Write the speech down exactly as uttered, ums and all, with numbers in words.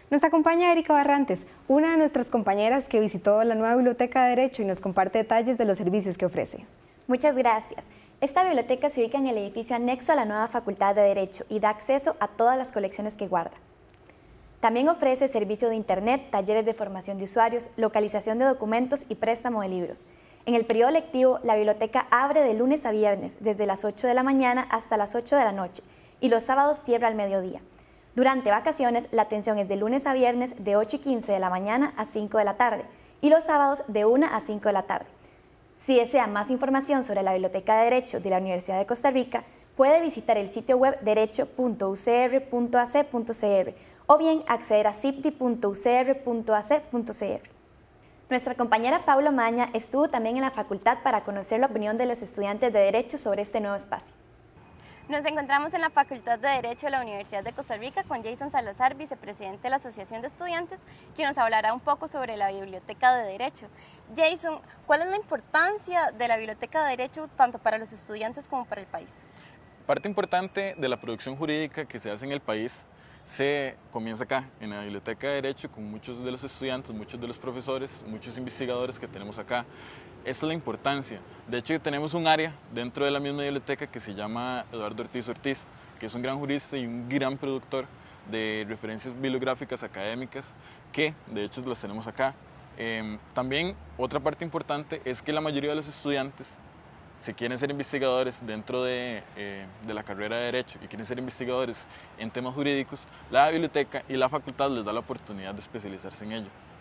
Nos acompaña Erika Barrantes, una de nuestras compañeras que visitó la nueva Biblioteca de Derecho y nos comparte detalles de los servicios que ofrece. Muchas gracias. Esta biblioteca se ubica en el edificio anexo a la nueva Facultad de Derecho y da acceso a todas las colecciones que guarda. También ofrece servicio de internet, talleres de formación de usuarios, localización de documentos y préstamo de libros. En el periodo lectivo, la biblioteca abre de lunes a viernes, desde las ocho de la mañana hasta las ocho de la noche, y los sábados cierra al mediodía. Durante vacaciones, la atención es de lunes a viernes de ocho y quince de la mañana a cinco de la tarde, y los sábados de una a cinco de la tarde. Si desea más información sobre la Biblioteca de Derecho de la Universidad de Costa Rica, puede visitar el sitio web derecho punto u c r punto a c punto c r o bien acceder a cipdi punto u c r punto a c punto c r. Nuestra compañera Paula Maña estuvo también en la facultad para conocer la opinión de los estudiantes de Derecho sobre este nuevo espacio. Nos encontramos en la Facultad de Derecho de la Universidad de Costa Rica con Jason Salazar, vicepresidente de la Asociación de Estudiantes, quien nos hablará un poco sobre la Biblioteca de Derecho. Jason, ¿cuál es la importancia de la Biblioteca de Derecho tanto para los estudiantes como para el país? Parte importante de la producción jurídica que se hace en el país se comienza acá, en la Biblioteca de Derecho, con muchos de los estudiantes, muchos de los profesores, muchos investigadores que tenemos acá. Esa es la importancia. De hecho, tenemos un área dentro de la misma biblioteca que se llama Eduardo Ortiz Ortiz, que es un gran jurista y un gran productor de referencias bibliográficas académicas, que de hecho las tenemos acá. Eh, también otra parte importante es que la mayoría de los estudiantes, si quieren ser investigadores dentro de, eh, de la carrera de Derecho y quieren ser investigadores en temas jurídicos, la biblioteca y la facultad les da la oportunidad de especializarse en ello.